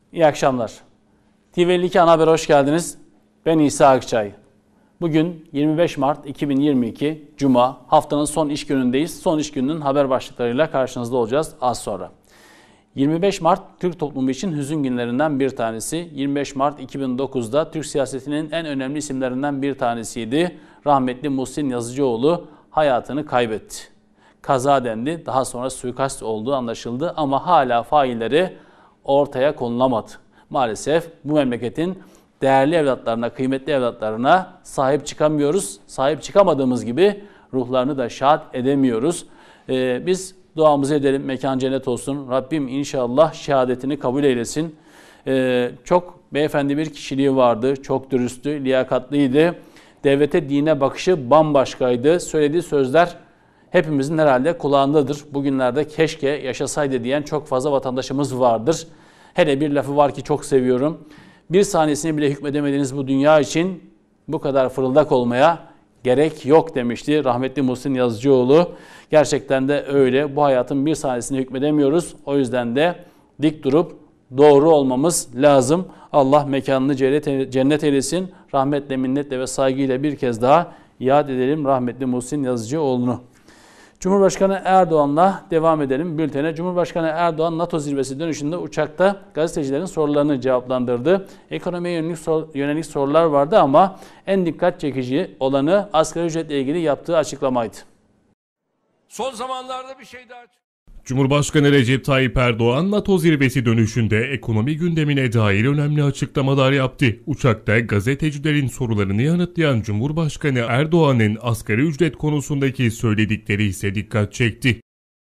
İyi akşamlar. TV52 Ana Haber'e hoş geldiniz. Ben İsa Akçay. Bugün 25 Mart 2022 Cuma, haftanın son iş günündeyiz. Son iş gününün haber başlıklarıyla karşınızda olacağız az sonra. 25 Mart Türk toplumu için hüzün günlerinden bir tanesi. 25 Mart 2009'da Türk siyasetinin en önemli isimlerinden bir tanesiydi. Rahmetli Muhsin Yazıcıoğlu hayatını kaybetti. Kaza dendi, daha sonra suikast olduğu anlaşıldı ama hala failleri ortaya konulamadı. Maalesef bu memleketin değerli evlatlarına, kıymetli evlatlarına sahip çıkamıyoruz. Sahip çıkamadığımız gibi ruhlarını da şad edemiyoruz. Biz duamızı edelim, mekan cennet olsun. Rabbim inşallah şehadetini kabul eylesin. Çok beyefendi bir kişiliği vardı, çok dürüsttü, liyakatlıydı. Devlete, dine bakışı bambaşkaydı. Söylediği sözler hepimizin herhalde kulağındadır. Bugünlerde keşke yaşasaydı diyen çok fazla vatandaşımız vardır. Hele bir lafı var ki çok seviyorum. Bir saniyesini bile hükmedemediğiniz bu dünya için bu kadar fırıldak olmaya gerek yok demişti rahmetli Muhsin Yazıcıoğlu. Gerçekten de öyle. Bu hayatın bir saniyesini hükmedemiyoruz. O yüzden de dik durup doğru olmamız lazım. Allah mekanını cennet eylesin. Rahmetle, minnetle ve saygıyla bir kez daha yad edelim rahmetli Muhsin Yazıcıoğlu'nu. Cumhurbaşkanı Erdoğan'la devam edelim bültene. Cumhurbaşkanı Erdoğan NATO zirvesi dönüşünde uçakta gazetecilerin sorularını cevaplandırdı. Ekonomiye yönelik sorular vardı ama en dikkat çekici olanı asgari ücretle ilgili yaptığı açıklamaydı. Son zamanlarda bir şey daha... Cumhurbaşkanı Recep Tayyip Erdoğan, NATO zirvesi dönüşünde ekonomi gündemine dair önemli açıklamalar yaptı. Uçakta gazetecilerin sorularını yanıtlayan Cumhurbaşkanı Erdoğan'ın asgari ücret konusundaki söyledikleri ise dikkat çekti.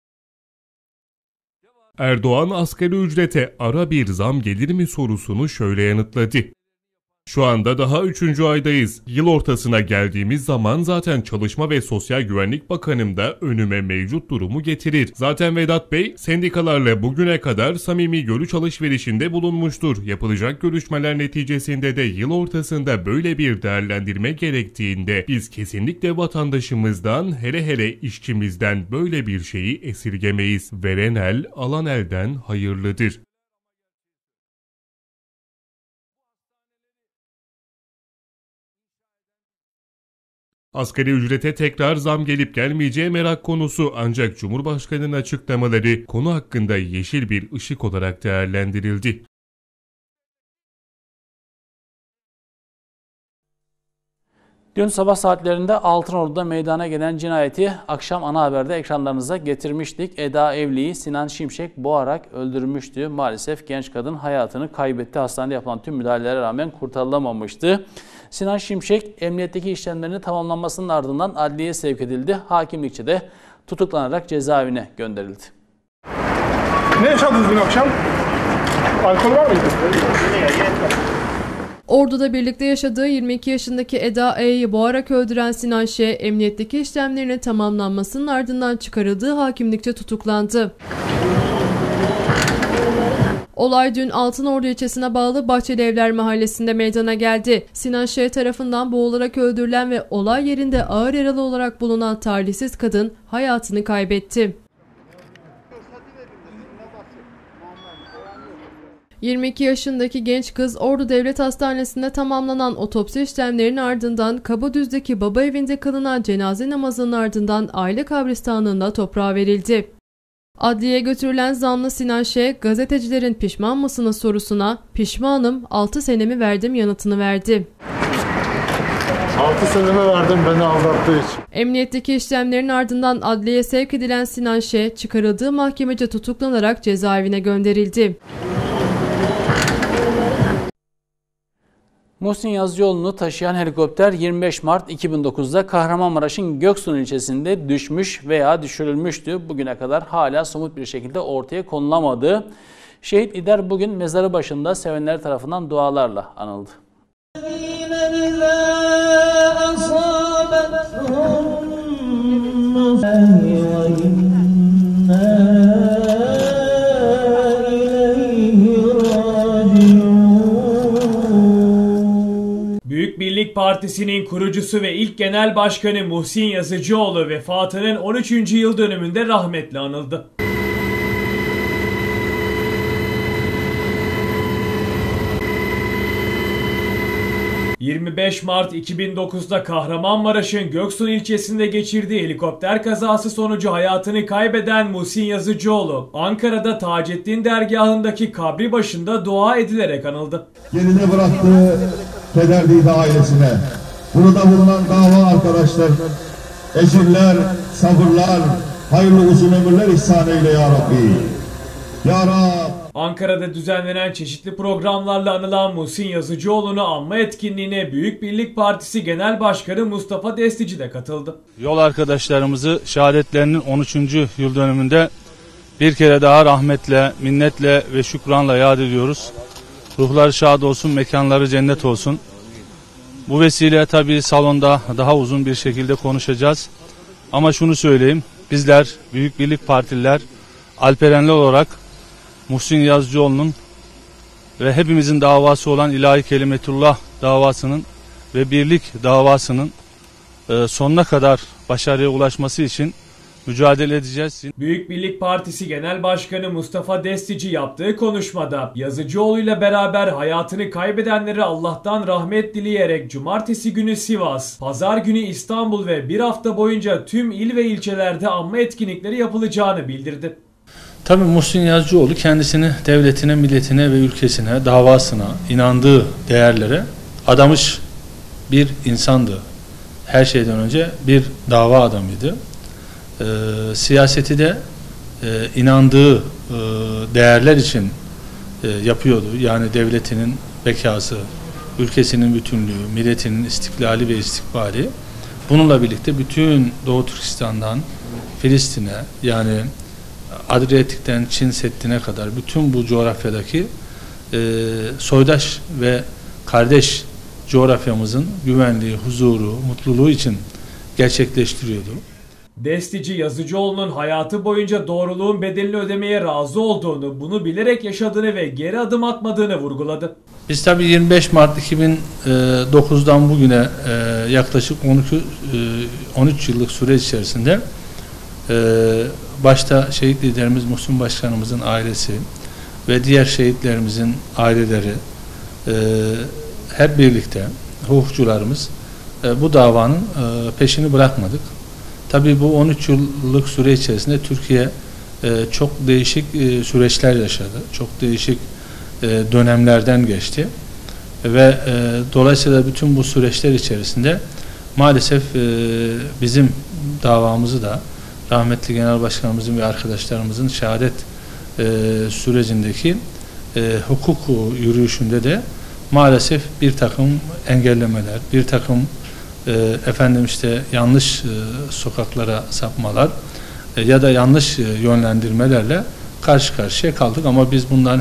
Erdoğan, asgari ücrete ara bir zam gelir mi sorusunu şöyle yanıtladı. Şu anda daha 3. aydayız. Yıl ortasına geldiğimiz zaman zaten Çalışma ve Sosyal Güvenlik Bakanım da önüme mevcut durumu getirir. Zaten Vedat Bey sendikalarla bugüne kadar samimi görüş alışverişinde bulunmuştur. Yapılacak görüşmeler neticesinde de yıl ortasında böyle bir değerlendirme gerektiğinde biz kesinlikle vatandaşımızdan, hele hele işçimizden böyle bir şeyi esirgemeyiz. Veren el alan elden hayırlıdır. Asgari ücrete tekrar zam gelip gelmeyeceği merak konusu, ancak Cumhurbaşkanı'nın açıklamaları konu hakkında yeşil bir ışık olarak değerlendirildi. Dün sabah saatlerinde Altınordu'da meydana gelen cinayeti akşam ana haberde ekranlarınıza getirmiştik. Eda Evli'yi Sinan Şimşek boğarak öldürmüştü. Maalesef genç kadın hayatını kaybetti. Hastanede yapılan tüm müdahalelere rağmen kurtarılamamıştı. Sinan Şimşek emniyetteki işlemlerinin tamamlanmasının ardından adliyeye sevk edildi. Hakimlikçe de tutuklanarak cezaevine gönderildi. Ne yaşadınız dün akşam? Alkol var mıydı? Ordu'da birlikte yaşadığı 22 yaşındaki Eda E'yi boğarak öldüren Sinan Ş, emniyetteki işlemlerinin tamamlanmasının ardından çıkarıldığı hakimlikçe tutuklandı. Olay dün Altınordu ilçesine bağlı Bahçelievler mahallesinde meydana geldi. Sinan Ş tarafından boğularak öldürülen ve olay yerinde ağır yaralı olarak bulunan talihsiz kadın hayatını kaybetti. 22 yaşındaki genç kız Ordu Devlet Hastanesi'nde tamamlanan otopsi işlemlerinin ardından Kabadüz'deki baba evinde kılınan cenaze namazının ardından aile kabristanlığında toprağa verildi. Adliyeye götürülen zanlı Sinan Ş, gazetecilerin pişman mısınız sorusuna pişmanım 6 senemi verdim yanıtını verdi. 6 senemi verdim beni aldattığı için. Emniyetteki işlemlerin ardından adliyeye sevk edilen Sinan Ş, çıkarıldığı mahkemece tutuklanarak cezaevine gönderildi. Muhsin Yazıcıoğlu'nu taşıyan helikopter 25 Mart 2009'da Kahramanmaraş'ın Göksun ilçesinde düşmüş veya düşürülmüştü. Bugüne kadar hala somut bir şekilde ortaya konulamadı. Şehit lider bugün mezarı başında sevenler tarafından dualarla anıldı. Büyük Birlik Partisi'nin kurucusu ve ilk genel başkanı Muhsin Yazıcıoğlu vefatının 13. yıl dönümünde rahmetle anıldı. 25 Mart 2009'da Kahramanmaraş'ın Göksun ilçesinde geçirdiği helikopter kazası sonucu hayatını kaybeden Muhsin Yazıcıoğlu, Ankara'da Taceddin dergahındaki kabri başında dua edilerek anıldı. Geride bıraktığı kederliydi ailesine. Burada bulunan dava arkadaşlar, ecirler, sabırlar, hayırlı uzun ömürler ihsan eyle ya Rabbi. Ya Rab. Ankara'da düzenlenen çeşitli programlarla anılan Muhsin Yazıcıoğlu'nu anma etkinliğine Büyük Birlik Partisi Genel Başkanı Mustafa Destici de katıldı. Yol arkadaşlarımızı şehadetlerinin 13. yıl dönümünde bir kere daha rahmetle, minnetle ve şükranla yad ediyoruz. Ruhları şad olsun, mekanları cennet olsun. Bu vesile tabii salonda daha uzun bir şekilde konuşacağız. Ama şunu söyleyeyim, bizler Büyük Birlik Partililer alperenli olarak Muhsin Yazıcıoğlu'nun ve hepimizin davası olan İlahi Kelimetullah davasının ve birlik davasının sonuna kadar başarıya ulaşması için mücadele edeceğiz. Büyük Birlik Partisi Genel Başkanı Mustafa Destici yaptığı konuşmada Yazıcıoğlu'yla beraber hayatını kaybedenlere Allah'tan rahmet dileyerek cumartesi günü Sivas, pazar günü İstanbul ve bir hafta boyunca tüm il ve ilçelerde anma etkinlikleri yapılacağını bildirdi. Tabii Muhsin Yazıcıoğlu kendisini devletine, milletine ve ülkesine, davasına, inandığı değerlere adamış bir insandı. Her şeyden önce bir dava adamıydı. Siyaseti de inandığı değerler için yapıyordu. Yani devletinin bekası, ülkesinin bütünlüğü, milletinin istiklali ve istikbali. Bununla birlikte bütün Doğu Türkistan'dan Filistin'e, yani Adriyatik'ten Çin Seddi'ne kadar bütün bu coğrafyadaki soydaş ve kardeş coğrafyamızın güvenliği, huzuru, mutluluğu için gerçekleştiriyordu. Destici Yazıcıoğlu'nun hayatı boyunca doğruluğun bedelini ödemeye razı olduğunu, bunu bilerek yaşadığını ve geri adım atmadığını vurguladı. Biz tabii 25 Mart 2009'dan bugüne yaklaşık 13 yıllık süreç içerisinde başta şehit liderimiz Muhsin Başkanımızın ailesi ve diğer şehitlerimizin aileleri hep birlikte hukukçularımız bu davanın peşini bırakmadık. Tabii bu 13 yıllık süre içerisinde Türkiye çok değişik süreçler yaşadı. Çok değişik dönemlerden geçti. Ve dolayısıyla bütün bu süreçler içerisinde maalesef bizim davamızı da rahmetli Genel Başkanımızın ve arkadaşlarımızın şehadet sürecindeki hukuk yürüyüşünde de maalesef bir takım engellemeler, bir takım yanlış sokaklara sapmalar ya da yanlış yönlendirmelerle karşı karşıya kaldık. Ama biz bunların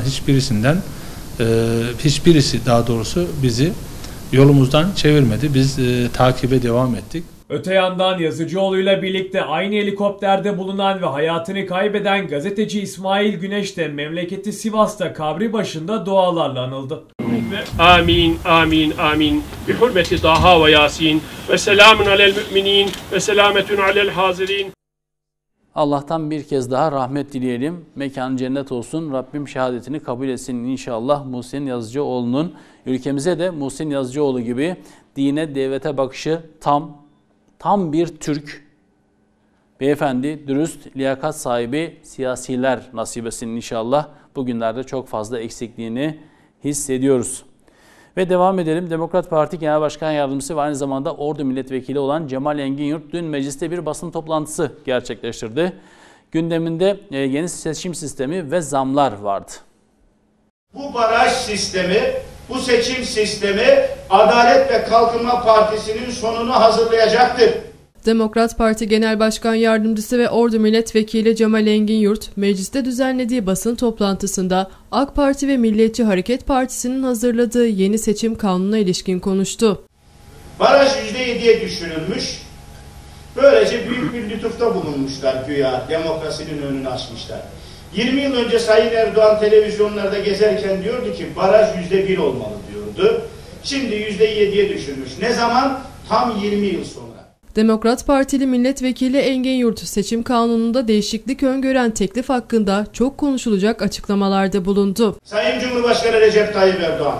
hiçbirisi daha doğrusu bizi yolumuzdan çevirmedi. Biz takibe devam ettik. Öte yandan Yazıcıoğlu'yla birlikte aynı helikopterde bulunan ve hayatını kaybeden gazeteci İsmail Güneş de memleketi Sivas'ta kabri başında dualarla anıldı. Amin, amin, amin. Bi hurmeti Taha ve Yasin ve selamun alel müminin ve selametun alel hazirin. Allah'tan bir kez daha rahmet dileyelim. Mekanı cennet olsun. Rabbim şehadetini kabul etsin inşallah Muhsin Yazıcıoğlu'nun. Ülkemize de Muhsin Yazıcıoğlu gibi dine, devlete bakışı tam bir Türk, beyefendi, dürüst, liyakat sahibi siyasiler nasip etsin inşallah. Bugünlerde çok fazla eksikliğini hissediyoruz. Ve devam edelim. Demokrat Parti Genel Başkan Yardımcısı ve aynı zamanda Ordu Milletvekili olan Cemal Engin-Yurt dün mecliste bir basın toplantısı gerçekleştirdi. Gündeminde yeni seçim sistemi ve zamlar vardı. Bu baraj sistemi, bu seçim sistemi Adalet ve Kalkınma Partisi'nin sonunu hazırlayacaktır. Demokrat Parti Genel Başkan Yardımcısı ve Ordu Milletvekili Cemal Engin-Yurt, mecliste düzenlediği basın toplantısında AK Parti ve Milliyetçi Hareket Partisi'nin hazırladığı yeni seçim kanununa ilişkin konuştu. Baraj %7'ye düşürülmüş, böylece büyük bir lütufta bulunmuşlar güya, demokrasinin önünü açmışlar. 20 yıl önce Sayın Erdoğan televizyonlarda gezerken diyordu ki baraj %1 olmalı diyordu. Şimdi %7'ye düşürmüş. Ne zaman? Tam 20 yıl sonra. Demokrat Partili Milletvekili Engin-Yurt, seçim kanununda değişiklik öngören teklif hakkında çok konuşulacak açıklamalarda bulundu. Sayın Cumhurbaşkanı Recep Tayyip Erdoğan,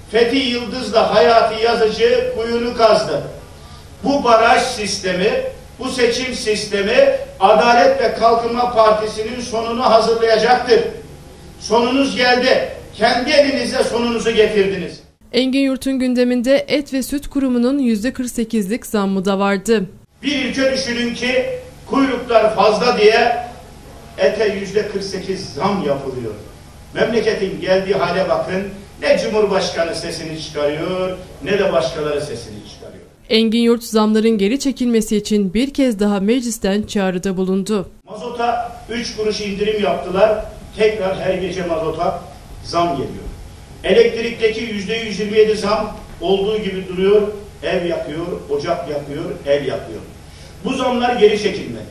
Fethi Yıldız'la Hayati Yazıcı kuyunu kazdı. Bu baraj sistemi, bu seçim sistemi Adalet ve Kalkınma Partisi'nin sonunu hazırlayacaktır. Sonunuz geldi. Kendi elinizle sonunuzu getirdiniz. Engin Yurt'un gündeminde Et ve Süt Kurumu'nun %48'lik zammı da vardı. Bir ülke düşünün ki kuyruklar fazla diye ete %48 zam yapılıyor. Memleketin geldiği hale bakın. Ne Cumhurbaşkanı sesini çıkarıyor, ne de başkaları sesini çıkarıyor. Engin Yurt zamların geri çekilmesi için bir kez daha meclisten çağrıda bulundu. Mazota 3 kuruş indirim yaptılar. Tekrar her gece mazota zam geliyor. Elektrikteki %127 zam olduğu gibi duruyor. Ev yakıyor, ocak yakıyor, ev yakıyor. Bu zamlar geri çekilmeli.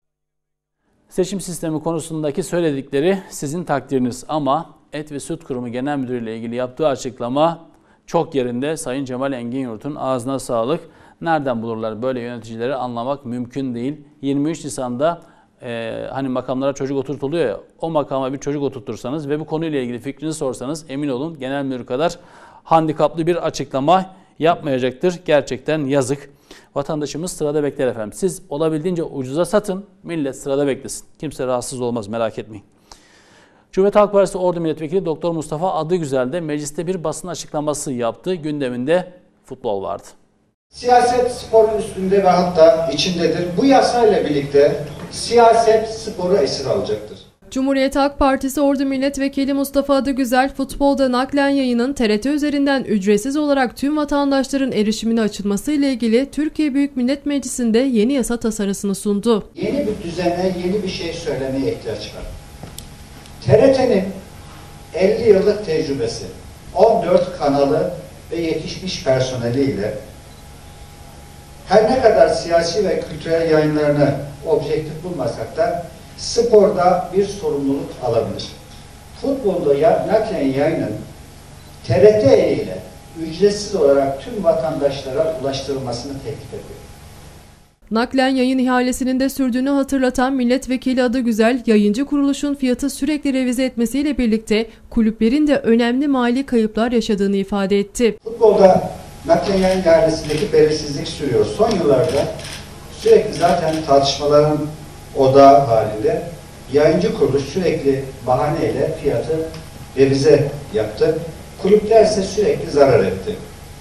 Seçim sistemi konusundaki söyledikleri sizin takdiriniz ama Et ve Süt Kurumu Genel Müdürü ile ilgili yaptığı açıklama çok yerinde. Sayın Cemal Engin Yurt'un ağzına sağlık. Nereden bulurlar böyle yöneticileri anlamak mümkün değil. 23 Nisan'da hani makamlara çocuk oturtuluyor ya, o makama bir çocuk oturtursanız ve bu konuyla ilgili fikrinizi sorsanız emin olun genel müdür kadar handikaplı bir açıklama yapmayacaktır. Gerçekten yazık. Vatandaşımız sırada bekler efendim. Siz olabildiğince ucuza satın, millet sırada beklesin. Kimse rahatsız olmaz, merak etmeyin. Cumhuriyet Halk Partisi Ordu Milletvekili Doktor Mustafa Adıgüzel de mecliste bir basın açıklaması yaptı. Gündeminde futbol vardı. Siyaset sporun üstünde ve hatta içindedir. Bu yasayla birlikte siyaset sporu esir alacaktır. Cumhuriyet Halk Partisi Ordu Milletvekili Mustafa Adıgüzel, futbolda naklen yayının TRT üzerinden ücretsiz olarak tüm vatandaşların erişimine açılması ile ilgili Türkiye Büyük Millet Meclisi'nde yeni yasa tasarısını sundu. Yeni bir düzene, yeni bir şey söylemeye ihtiyaç var. TRT'nin 50 yıllık tecrübesi, 14 kanalı ve yetişmiş personeliyle her ne kadar siyasi ve kültürel yayınlarını objektif bulmasak da sporda bir sorumluluk alabilir. Futbolda naklen yayının TRT ile ücretsiz olarak tüm vatandaşlara ulaştırılmasını teklif ediyor. Naklen yayın ihalesinin de sürdüğünü hatırlatan Milletvekili Adıgüzel, yayıncı kuruluşun fiyatı sürekli revize etmesiyle birlikte kulüplerin de önemli mali kayıplar yaşadığını ifade etti. Futbolda naklen yayın ihalesindeki belirsizlik sürüyor. Son yıllarda sürekli zaten tartışmaların odağı halinde yayıncı kuruluş sürekli bahaneyle fiyatı revize yaptı. Kulüpler ise sürekli zarar etti.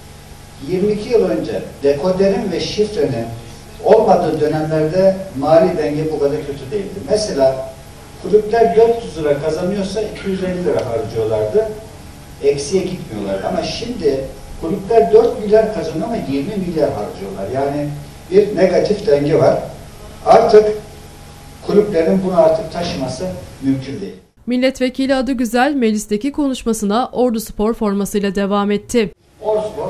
22 yıl önce dekoderin ve şifrenin olmadığı dönemlerde mali denge bu kadar kötü değildi. Mesela kulüpler 400 lira kazanıyorsa 250 lira harcıyorlardı. Eksiye gitmiyorlardı. Ama şimdi kulüpler 4 milyar kazanıyor ama 20 milyar harcıyorlar. Yani bir negatif denge var. Artık kulüplerin bunu artık taşıması mümkün değil. Milletvekili Adıgüzel meclisteki konuşmasına Ordu Spor formasıyla devam etti. Ordu Spor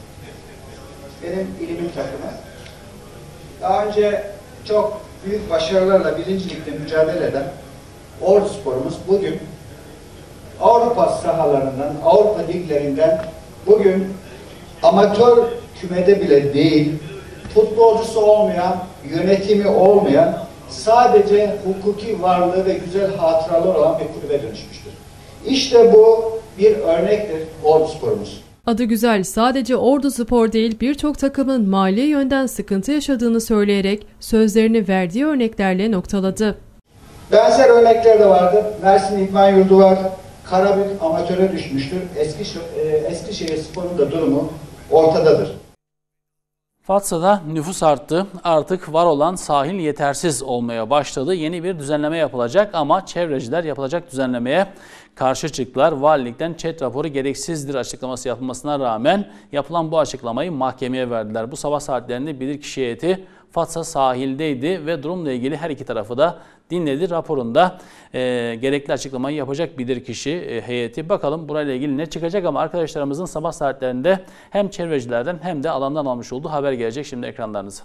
benim ilimin takımı. Daha önce çok büyük başarılarla birincilikte mücadele eden Ordu Spor'umuz bugün Avrupa sahalarından, Avrupa liglerinden bugün amatör kümede bile değil, futbolcusu olmayan, yönetimi olmayan, sadece hukuki varlığı ve güzel hatıralar olan bir kulübe dönüşmüştür. İşte bu bir örnektir Ordu Spor'umuz. Adıgüzel sadece Ordu Spor değil birçok takımın mali yönden sıkıntı yaşadığını söyleyerek sözlerini verdiği örneklerle noktaladı. Benzer örnekler de vardı. Mersin İdman Yurdu var. Karabük amatöre düşmüştür. Eskişehir Spor'un da durumu ortadadır. Fatsa'da nüfus arttı. Artık var olan sahil yetersiz olmaya başladı. Yeni bir düzenleme yapılacak ama çevreciler yapılacak düzenlemeye karşı çıktılar. Valilikten ÇED raporu gereksizdir açıklaması yapılmasına rağmen yapılan bu açıklamayı mahkemeye verdiler. Bu sabah saatlerinde bilirkişi heyeti Fatsa sahildeydi ve durumla ilgili her iki tarafı da dinledi. Raporunda gerekli açıklamayı yapacak bilirkişi heyeti. Bakalım burayla ilgili ne çıkacak ama arkadaşlarımızın sabah saatlerinde hem çevrecilerden hem de alandan almış olduğu haber gelecek şimdi ekranlarınıza.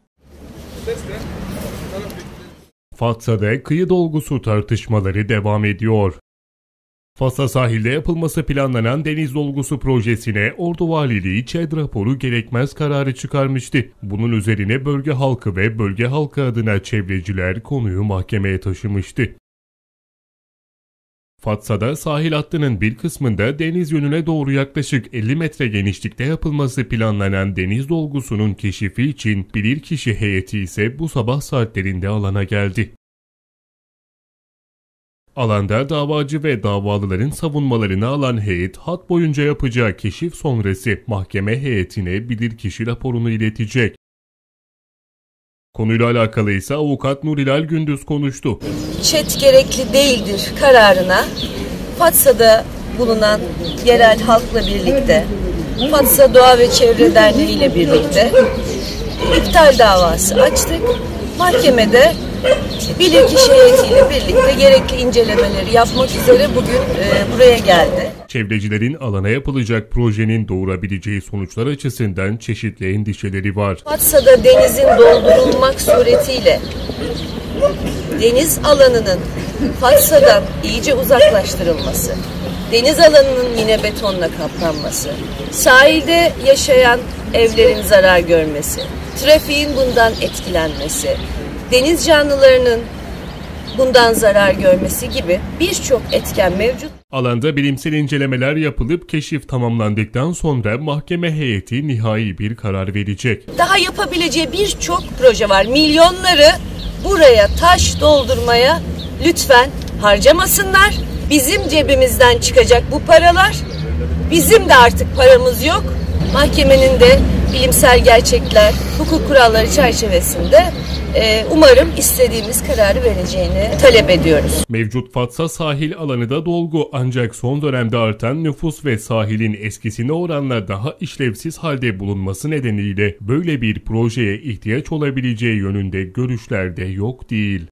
Fatsa'da kıyı dolgusu tartışmaları devam ediyor. Fatsa sahilde yapılması planlanan deniz dolgusu projesine Ordu Valiliği ÇED raporu gerekmez kararı çıkarmıştı. Bunun üzerine bölge halkı ve bölge halkı adına çevreciler konuyu mahkemeye taşımıştı. Fatsa'da sahil hattının bir kısmında deniz yönüne doğru yaklaşık 50 metre genişlikte yapılması planlanan deniz dolgusunun keşifi için bilirkişi heyeti ise bu sabah saatlerinde alana geldi. Alanda davacı ve davalıların savunmalarını alan heyet hat boyunca yapacağı keşif sonrası mahkeme heyetine bilirkişi raporunu iletecek. Konuyla alakalı ise avukat Nurilal Gündüz konuştu. ÇED gerekli değildir kararına Fatsa'da bulunan yerel halkla birlikte, Fatsa Doğa ve Çevre Derneği ile birlikte iptal davası açtık. Mahkemede bilirkişi heyetiyle birlikte gerekli incelemeleri yapmak üzere bugün buraya geldi. Çevrecilerin alana yapılacak projenin doğurabileceği sonuçlar açısından çeşitli endişeleri var. Fatsa'da denizin doldurulmak suretiyle deniz alanının Fatsa'dan iyice uzaklaştırılması, deniz alanının yine betonla kaplanması, sahilde yaşayan evlerin zarar görmesi, trafiğin bundan etkilenmesi, deniz canlılarının bundan zarar görmesi gibi birçok etken mevcut. Alanda bilimsel incelemeler yapılıp keşif tamamlandıktan sonra mahkeme heyeti nihai bir karar verecek. Daha yapabileceği birçok proje var. Milyonları buraya taş doldurmaya lütfen harcamasınlar. Bizim cebimizden çıkacak bu paralar. Bizim de artık paramız yok. Mahkemenin de bilimsel gerçekler, hukuk kuralları çerçevesinde umarım istediğimiz kararı vereceğini talep ediyoruz. Mevcut Fatsa sahil alanı da dolgu, ancak son dönemde artan nüfus ve sahilin eskisine oranla daha işlevsiz halde bulunması nedeniyle böyle bir projeye ihtiyaç olabileceği yönünde görüşler de yok değil.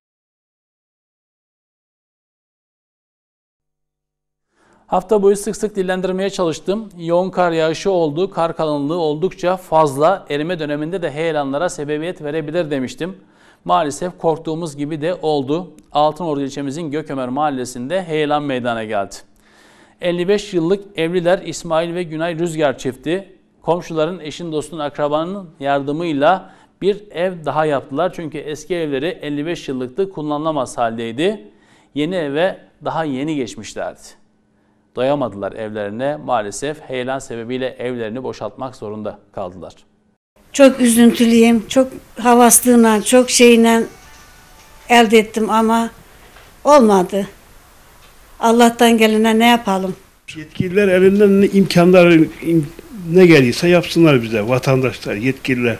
Hafta boyu sık sık dillendirmeye çalıştım. Yoğun kar yağışı oldu, kar kalınlığı oldukça fazla, erime döneminde de heyelanlara sebebiyet verebilir demiştim. Maalesef korktuğumuz gibi de oldu. Altınordu ilçemizin Gökömer mahallesinde heyelan meydana geldi. 55 yıllık evliler İsmail ve Günay Rüzgar çifti, komşuların, eşin, dostun, akrabanın yardımıyla bir ev daha yaptılar. Çünkü eski evleri 55 yıllıktı, kullanılamaz haldeydi. Yeni eve daha yeni geçmişlerdi. Doyamadılar evlerine, maalesef heyelan sebebiyle evlerini boşaltmak zorunda kaldılar. Çok üzüntülüyüm, çok havaslığına, çok şeyle elde ettim ama olmadı. Allah'tan gelene ne yapalım? Yetkililer elinden imkanları ne gelirse yapsınlar bize, vatandaşlar, yetkililer.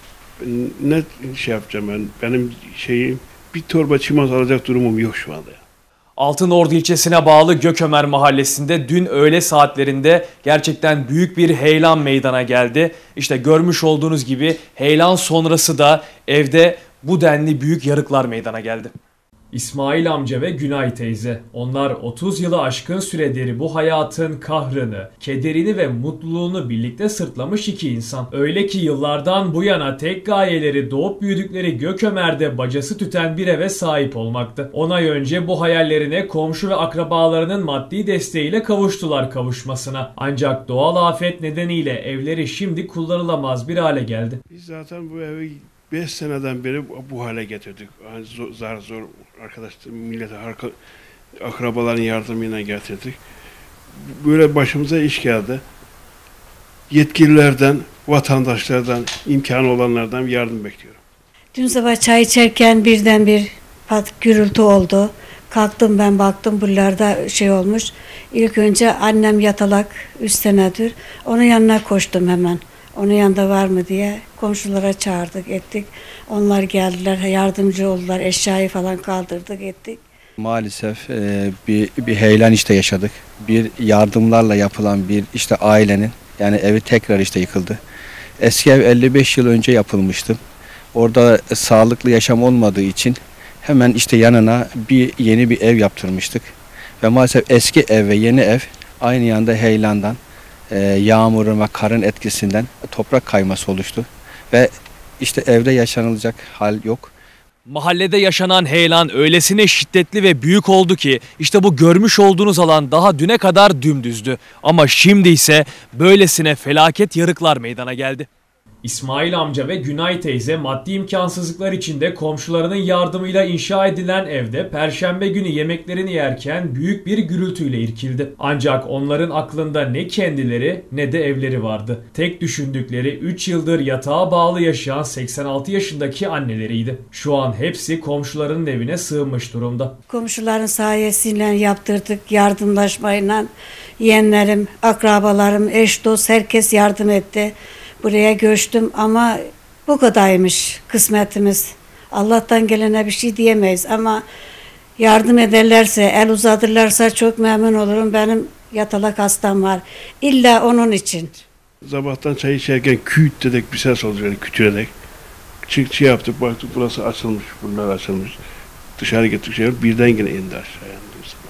Ne şey yapacağım ben, benim şeyim, bir torba çimento alacak durumum yok şu anda. Altınordu ilçesine bağlı Gökömer mahallesinde dün öğle saatlerinde gerçekten büyük bir heyelan meydana geldi. İşte görmüş olduğunuz gibi heyelan sonrası da evde bu denli büyük yarıklar meydana geldi. İsmail amca ve Günay teyze. Onlar 30 yılı aşkın süredir bu hayatın kahrını, kederini ve mutluluğunu birlikte sırtlamış iki insan. Öyle ki yıllardan bu yana tek gayeleri doğup büyüdükleri Gökömer'de bacası tüten bir eve sahip olmaktı. 10 ay önce bu hayallerine komşu ve akrabalarının maddi desteğiyle kavuştular kavuşmasına. Ancak doğal afet nedeniyle evleri şimdi kullanılamaz bir hale geldi. Biz zaten bu evi 5 seneden beri bu hale getirdik. Yani zor arkadaşlar, millete, akrabaların yardımıyla getirdik. Böyle başımıza iş geldi. Yetkililerden, vatandaşlardan, imkanı olanlardan yardım bekliyorum. Dün sabah çay içerken birden bir gürültü oldu. Kalktım, ben baktım buralarda şey olmuş. İlk önce annem yatalak 3 senedir. Onun yanına koştum hemen. Onun yanında var mı diye komşulara çağırdık, ettik. Onlar geldiler, yardımcı oldular, eşyayı falan kaldırdık, ettik. Maalesef bir heyelan işte yaşadık. Bir yardımlarla yapılan bir işte ailenin, yani evi tekrar işte yıkıldı. Eski ev 55 yıl önce yapılmıştı. Orada sağlıklı yaşam olmadığı için hemen işte yanına yeni bir ev yaptırmıştık. Ve maalesef eski ev ve yeni ev aynı yanda heyelandan, yağmurun ve karın etkisinden toprak kayması oluştu. Ve işte evde yaşanılacak hal yok. Mahallede yaşanan heyelan öylesine şiddetli ve büyük oldu ki işte bu görmüş olduğunuz alan daha düne kadar dümdüzdü. Ama şimdi ise böylesine felaket yarıklar meydana geldi. İsmail amca ve Günay teyze maddi imkansızlıklar içinde komşularının yardımıyla inşa edilen evde Perşembe günü yemeklerini yerken büyük bir gürültüyle irkildi. Ancak onların aklında ne kendileri ne de evleri vardı. Tek düşündükleri 3 yıldır yatağa bağlı yaşayan 86 yaşındaki anneleriydi. Şu an hepsi komşularının evine sığınmış durumda. Komşuların sayesiyle yaptırdık, yardımlaşmayla. Yeğenlerim, akrabalarım, eş dost herkes yardım etti. Buraya göçtüm ama bu kadarmış kısmetimiz. Allah'tan gelene bir şey diyemeyiz ama yardım ederlerse, el uzatırlarsa çok memnun olurum. Benim yatalak hastam var. İlla onun için. Sabahtan çay içerken küt dedik bir ses oldu, yani kütürerek. Çık yaptık, baktık burası açılmış, bunlar açılmış. Dışarı gittik, birden yine indi aşağıya.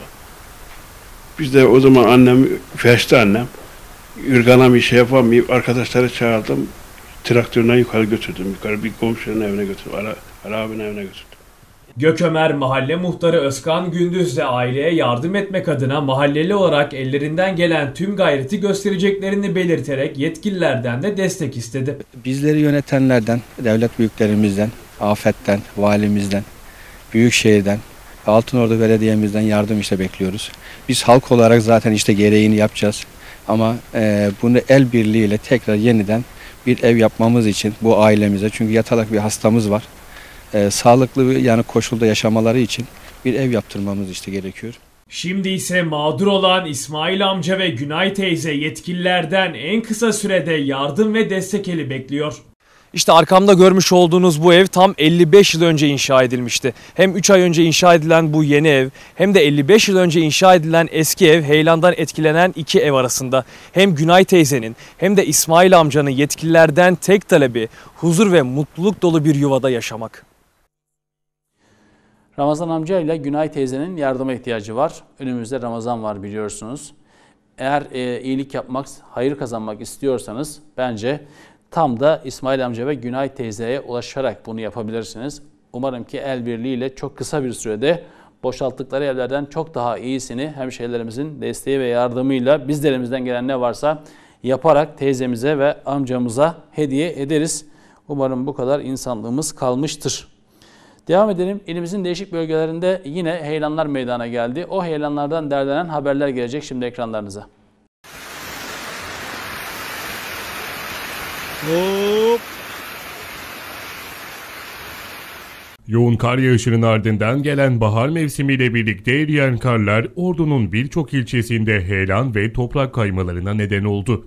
Biz de o zaman annem, feşti annem. Ürgana bir şey yapamayıp arkadaşları çağırdım. Traktöründen yukarı götürdüm. Yukarı bir komşunun evine götürdüm. Ara abinin evine götürdüm. Gökömer Mahalle Muhtarı Özkan Gündüz de aileye yardım etmek adına mahalleli olarak ellerinden gelen tüm gayreti göstereceklerini belirterek yetkililerden de destek istedi. Bizleri yönetenlerden, devlet büyüklerimizden, afetten, valimizden, büyükşehirden, Altınordu Belediye'mizden yardım bekliyoruz. Biz halk olarak zaten gereğini yapacağız. Ama bunu el birliğiyle tekrar yeniden bir ev yapmamız için bu ailemize, çünkü yatalak bir hastamız var. Sağlıklı bir koşulda yaşamaları için bir ev yaptırmamız gerekiyor. Şimdi ise mağdur olan İsmail amca ve Günay teyze yetkililerden en kısa sürede yardım ve destek eli bekliyor. İşte arkamda görmüş olduğunuz bu ev tam 55 yıl önce inşa edilmişti. Hem 3 ay önce inşa edilen bu yeni ev hem de 55 yıl önce inşa edilen eski ev heyelandan etkilenen iki ev arasında. Hem Günay teyzenin hem de İsmail amcanın yetkililerden tek talebi huzur ve mutluluk dolu bir yuvada yaşamak. Ramazan amca ile Günay teyzenin yardıma ihtiyacı var. Önümüzde Ramazan var biliyorsunuz. Eğer iyilik yapmak, hayır kazanmak istiyorsanız bence tam da İsmail amca ve Günay teyzeye ulaşarak bunu yapabilirsiniz. Umarım ki el birliğiyle çok kısa bir sürede boşalttıkları evlerden çok daha iyisini hemşehrilerimizin desteği ve yardımıyla biz de elimizden gelen ne varsa yaparak teyzemize ve amcamıza hediye ederiz. Umarım bu kadar insanlığımız kalmıştır. Devam edelim. İlimizin değişik bölgelerinde yine heyelanlar meydana geldi. O heyelanlardan derlenen haberler gelecek şimdi ekranlarınıza. Hop. Yoğun kar yağışının ardından gelen bahar mevsimiyle birlikte eriyen karlar Ordu'nun birçok ilçesinde heyelan ve toprak kaymalarına neden oldu.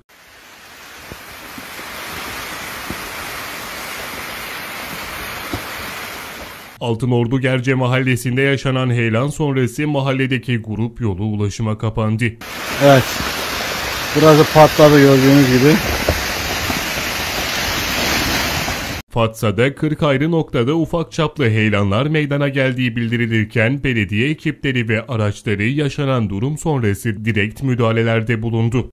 Altınordu Gerce mahallesinde yaşanan heyelan sonrası mahalledeki grup yolu ulaşıma kapandı. Evet, burası patladı gördüğünüz gibi. Fatsa'da 40 ayrı noktada ufak çaplı heyelanlar meydana geldiği bildirilirken belediye ekipleri ve araçları yaşanan durum sonrası direkt müdahalelerde bulundu.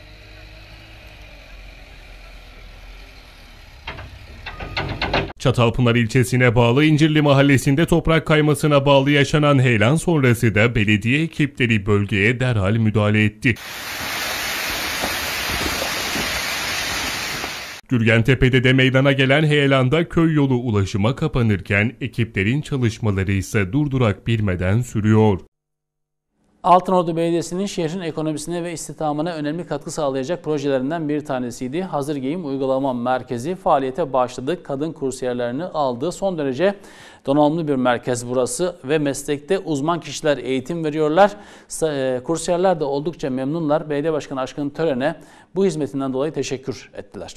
Çatalpınar ilçesine bağlı İncirli mahallesinde toprak kaymasına bağlı yaşanan heyelan sonrası da belediye ekipleri bölgeye derhal müdahale etti. Gürgentepe'de de meydana gelen heyelanda köy yolu ulaşıma kapanırken ekiplerin çalışmaları ise durdurak bilmeden sürüyor. Altınordu Belediyesi'nin şehrin ekonomisine ve istihdamına önemli katkı sağlayacak projelerinden bir tanesiydi. Hazır Giyim Uygulama Merkezi faaliyete başladı. Kadın kursiyerlerini aldığı son derece donanımlı bir merkez burası ve meslekte uzman kişiler eğitim veriyorlar. Kursiyerler de oldukça memnunlar. Belediye Başkanı Aşkın Tören'e bu hizmetinden dolayı teşekkür ettiler.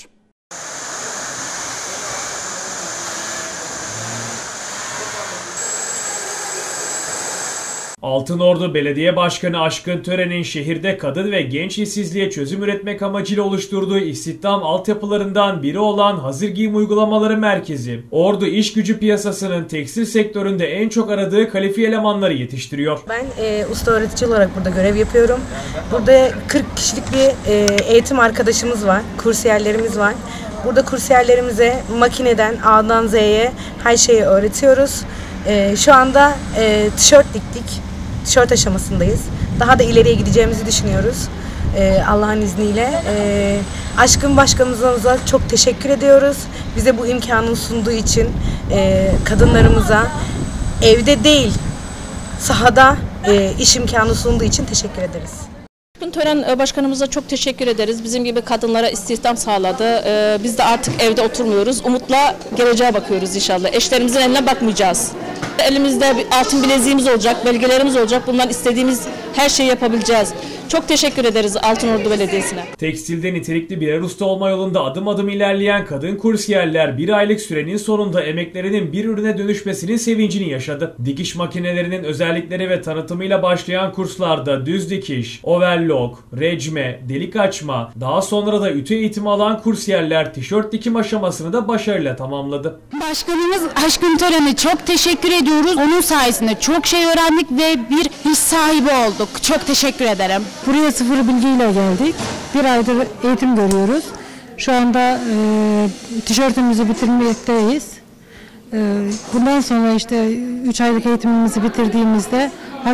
Altınordu Belediye Başkanı Aşkın Tören'in şehirde kadın ve genç işsizliğe çözüm üretmek amacıyla oluşturduğu istihdam altyapılarından biri olan Hazır Giyim Uygulamaları Merkezi, Ordu iş gücü piyasasının tekstil sektöründe en çok aradığı kalifiye elemanları yetiştiriyor. Ben usta öğretici olarak burada görev yapıyorum. Burada 40 kişilik bir eğitim arkadaşımız var, kursiyerlerimiz var. Burada kursiyerlerimize makineden A'dan Z'ye her şeyi öğretiyoruz. Şu anda tişört diktik. Tişört aşamasındayız. daha da ileriye gideceğimizi düşünüyoruz. Allah'ın izniyle. Aşkın Başkanımıza çok teşekkür ediyoruz. Bize bu imkanı sunduğu için kadınlarımıza evde değil sahada iş imkanı sunduğu için teşekkür ederiz. Tören başkanımıza çok teşekkür ederiz. Bizim gibi kadınlara istihdam sağladı. Biz de artık evde oturmuyoruz. Umutla geleceğe bakıyoruz inşallah. Eşlerimizin eline bakmayacağız. Elimizde bir altın bileziğimiz olacak, belgelerimiz olacak. Bundan istediğimiz her şeyi yapabileceğiz. Çok teşekkür ederiz Altınordu Belediyesi'ne. Tekstilde nitelikli birer usta olma yolunda adım adım ilerleyen kadın kursiyerler bir aylık sürenin sonunda emeklerinin bir ürüne dönüşmesinin sevincini yaşadı. Dikiş makinelerinin özellikleri ve tanıtımıyla başlayan kurslarda düz dikiş, overlock, recme, delik açma, daha sonra da ütü eğitimi alan kursiyerler tişört dikim aşamasını da başarıyla tamamladı. Başkanımız Aşkın Tören'e çok teşekkür ediyoruz. Onun sayesinde çok şey öğrendik ve bir iş sahibi olduk. Çok teşekkür ederim. Buraya sıfır bilgiyle geldik. Bir aydır eğitim görüyoruz. Şu anda tişörtümüzü bitirmekteyiz. Bundan sonra işte 3 aylık eğitimimizi bitirdiğimizde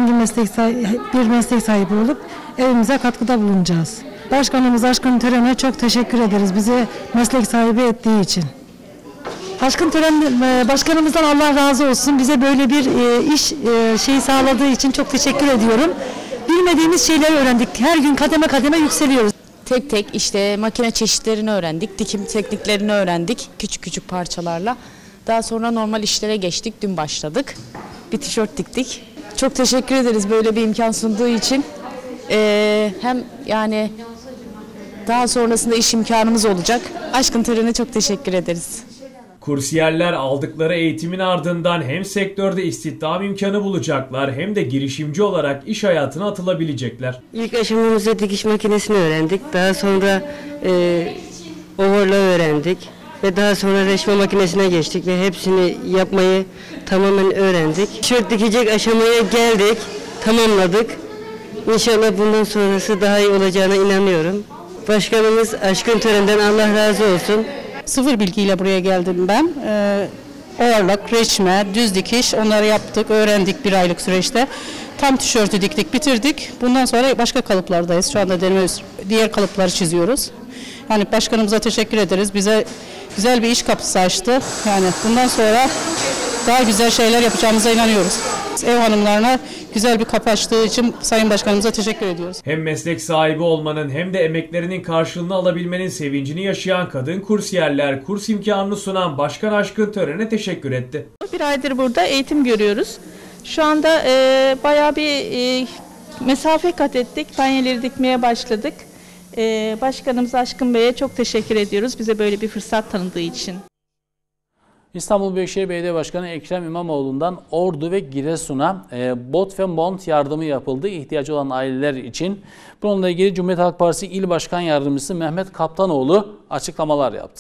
bir meslek sahibi olup evimize katkıda bulunacağız. Başkanımız Aşkın Tören'e çok teşekkür ederiz bizi meslek sahibi ettiği için. Aşkın Tören başkanımızdan Allah razı olsun. Bize böyle bir iş sağladığı için çok teşekkür ediyorum. Bilmediğimiz şeyleri öğrendik. Her gün kademe kademe yükseliyoruz. Tek tek işte makine çeşitlerini öğrendik, dikim tekniklerini öğrendik küçük küçük parçalarla. Daha sonra normal işlere geçtik, dün başladık. Bir tişört diktik. Çok teşekkür ederiz böyle bir imkan sunduğu için. Hem yani daha sonrasında iş imkanımız olacak. Aşkın Tören'e çok teşekkür ederiz. Kursiyerler aldıkları eğitimin ardından hem sektörde istihdam imkanı bulacaklar hem de girişimci olarak iş hayatına atılabilecekler. İlk aşamamızda dikiş makinesini öğrendik. Daha sonra overlock öğrendik. Ve daha sonra reçme makinesine geçtik ve hepsini yapmayı tamamen öğrendik. Tişört dikecek aşamaya geldik, tamamladık. İnşallah bundan sonrası daha iyi olacağına inanıyorum. Başkanımız Aşkın Tören'den Allah razı olsun. Sıfır bilgiyle buraya geldim ben. Overlock, reçme, düz dikiş onları yaptık, öğrendik bir aylık süreçte. Tam tişörtü diktik, bitirdik. Bundan sonra başka kalıplardayız. Şu anda diğer kalıpları çiziyoruz. Yani başkanımıza teşekkür ederiz. Bize güzel bir iş kapısı açtı. Yani bundan sonra daha güzel şeyler yapacağımıza inanıyoruz. Ev hanımlarına güzel bir kapı açtığı için Sayın Başkanımıza teşekkür ediyoruz. Hem meslek sahibi olmanın hem de emeklerinin karşılığını alabilmenin sevincini yaşayan kadın kursiyerler kurs imkanını sunan Başkan Aşkın Tören'e teşekkür etti. Bir aydır burada eğitim görüyoruz. Şu anda bayağı bir mesafe kat ettik. Penyeleri dikmeye başladık. Başkanımız Aşkın Bey'e çok teşekkür ediyoruz bize böyle bir fırsat tanıdığı için. İstanbul Büyükşehir Belediye Başkanı Ekrem İmamoğlu'ndan Ordu ve Giresun'a bot ve mont yardımı yapıldı ihtiyacı olan aileler için. Bununla ilgili Cumhuriyet Halk Partisi İl Başkan Yardımcısı Mehmet Kaptanoğlu açıklamalar yaptı.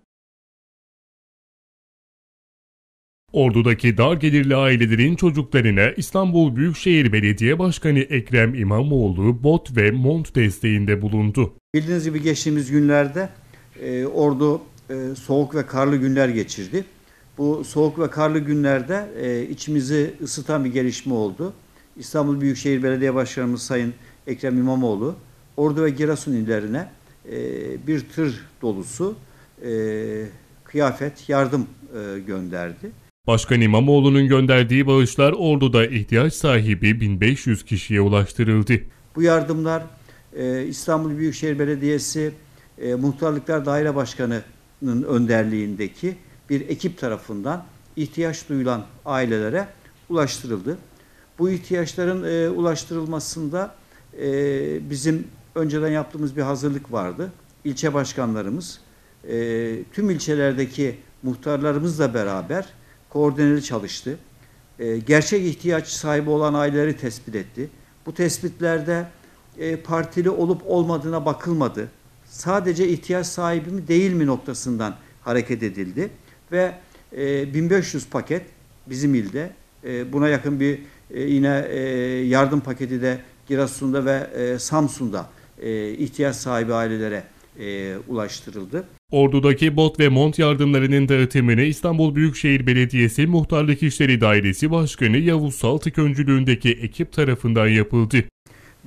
Ordu'daki dar gelirli ailelerin çocuklarına İstanbul Büyükşehir Belediye Başkanı Ekrem İmamoğlu bot ve mont desteğinde bulundu. Bildiğiniz gibi geçtiğimiz günlerde Ordu soğuk ve karlı günler geçirdi. Bu soğuk ve karlı günlerde içimizi ısıtan bir gelişme oldu. İstanbul Büyükşehir Belediye Başkanımız Sayın Ekrem İmamoğlu, Ordu ve Giresun illerine bir tır dolusu kıyafet, yardım gönderdi. Başkan İmamoğlu'nun gönderdiği bağışlar Ordu'da ihtiyaç sahibi 1500 kişiye ulaştırıldı. Bu yardımlar İstanbul Büyükşehir Belediyesi Muhtarlıklar Daire Başkanı'nın önderliğindeki bir ekip tarafından ihtiyaç duyulan ailelere ulaştırıldı. Bu ihtiyaçların ulaştırılmasında bizim önceden yaptığımız bir hazırlık vardı. İlçe başkanlarımız tüm ilçelerdeki muhtarlarımızla beraber koordineli çalıştı. Gerçek ihtiyaç sahibi olan aileleri tespit etti. Bu tespitlerde partili olup olmadığına bakılmadı. Sadece ihtiyaç sahibi mi değil mi noktasından hareket edildi. Ve 1500 paket bizim ilde, buna yakın bir yine yardım paketi de Giresun'da ve Samsun'da ihtiyaç sahibi ailelere ulaştırıldı. Ordu'daki bot ve mont yardımlarının dağıtımını İstanbul Büyükşehir Belediyesi Muhtarlık İşleri Dairesi Başkanı Yavuz Saltık öncülüğündeki ekip tarafından yapıldı.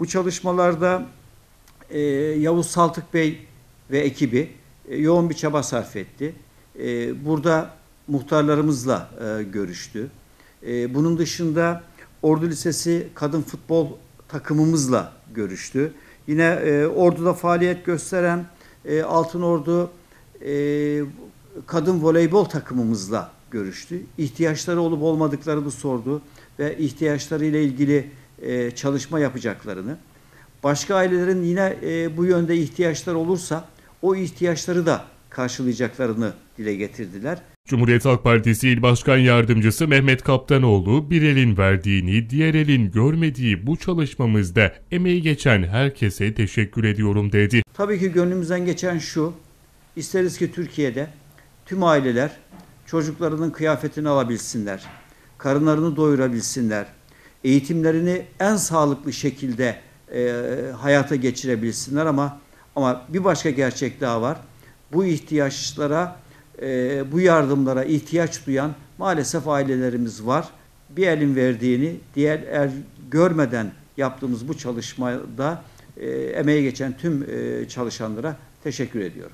Bu çalışmalarda Yavuz Saltık Bey ve ekibi yoğun bir çaba sarf etti. Burada muhtarlarımızla görüştü. Bunun dışında Ordu Lisesi kadın futbol takımımızla görüştü. Yine Ordu'da faaliyet gösteren Altınordu kadın voleybol takımımızla görüştü. İhtiyaçları olup olmadıklarını sordu ve ihtiyaçlarıyla ilgili çalışma yapacaklarını. Başka ailelerin yine bu yönde ihtiyaçlar olursa o ihtiyaçları da karşılayacaklarını dile getirdiler. Cumhuriyet Halk Partisi İl Başkan Yardımcısı Mehmet Kaptanoğlu, bir elin verdiğini, diğer elin görmediği bu çalışmamızda emeği geçen herkese teşekkür ediyorum dedi. Tabii ki gönlümüzden geçen şu, isteriz ki Türkiye'de tüm aileler çocuklarının kıyafetini alabilsinler, karınlarını doyurabilsinler, eğitimlerini en sağlıklı şekilde hayata geçirebilsinler ama bir başka gerçek daha var. Bu ihtiyaçlara, bu yardımlara ihtiyaç duyan maalesef ailelerimiz var. Bir elin verdiğini diğer el görmeden yaptığımız bu çalışmada emeği geçen tüm çalışanlara teşekkür ediyorum.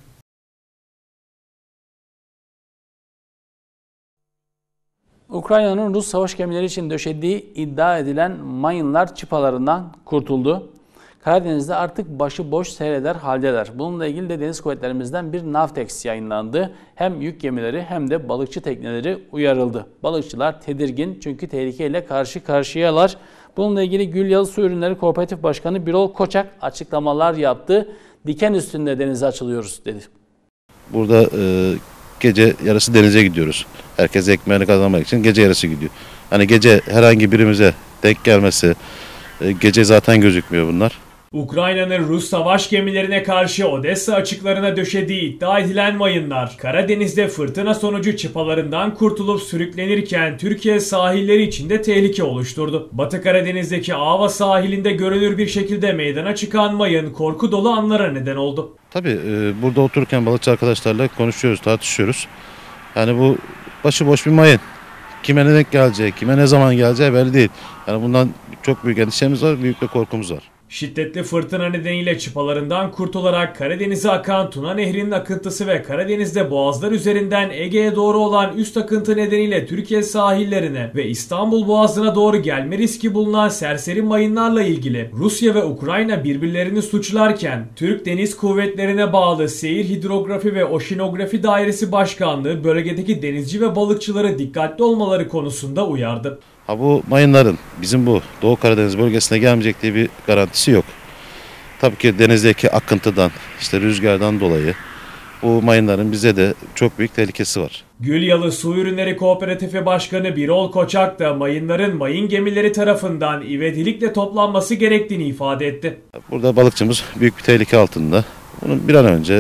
Ukrayna'nın Rus savaş gemileri için döşediği iddia edilen mayınlar çıpalarından kurtuldu. Karadeniz'de artık başıboş seyreder haldeler. Bununla ilgili de Deniz Kuvvetlerimizden bir Navtex yayınlandı. Hem yük gemileri hem de balıkçı tekneleri uyarıldı. Balıkçılar tedirgin çünkü tehlikeyle karşı karşıyalar. Bununla ilgili Gülyalı Su Ürünleri Kooperatif Başkanı Birol Koçak açıklamalar yaptı. Diken üstünde denize açılıyoruz dedi. Burada gece yarısı denize gidiyoruz. Herkes ekmeğini kazanmak için gece yarısı gidiyor. Hani gece herhangi birimize denk gelmesi, gece zaten gözükmüyor bunlar. Ukrayna'nın Rus savaş gemilerine karşı Odessa açıklarına döşediği iddia edilen mayınlar, Karadeniz'de fırtına sonucu çıpalarından kurtulup sürüklenirken Türkiye sahilleri içinde tehlike oluşturdu. Batı Karadeniz'deki Ava sahilinde görülür bir şekilde meydana çıkan mayın korku dolu anlara neden oldu. Tabii burada otururken balıkçı arkadaşlarla konuşuyoruz, tartışıyoruz. Yani bu başıboş bir mayın. Kime ne denk geleceği, kime ne zaman geleceği belli değil. Yani bundan çok büyük endişemiz var, büyük bir korkumuz var. Şiddetli fırtına nedeniyle çıpalarından kurtularak Karadeniz'e akan Tuna Nehri'nin akıntısı ve Karadeniz'de boğazlar üzerinden Ege'ye doğru olan üst akıntı nedeniyle Türkiye sahillerine ve İstanbul Boğazı'na doğru gelme riski bulunan serseri mayınlarla ilgili Rusya ve Ukrayna birbirlerini suçlarken Türk Deniz Kuvvetlerine bağlı Seyir Hidrografi ve Oşinografi Dairesi Başkanlığı bölgedeki denizci ve balıkçıları dikkatli olmaları konusunda uyardı. Bu mayınların bizim bu Doğu Karadeniz bölgesine gelmeyecek diye bir garantisi yok. Tabii ki denizdeki akıntıdan, işte rüzgardan dolayı bu mayınların bize de çok büyük tehlikesi var. Gülyalı Su Ürünleri Kooperatifi Başkanı Birol Koçak da mayınların mayın gemileri tarafından ivedilikle toplanması gerektiğini ifade etti. Burada balıkçımız büyük bir tehlike altında. Bunun bir an önce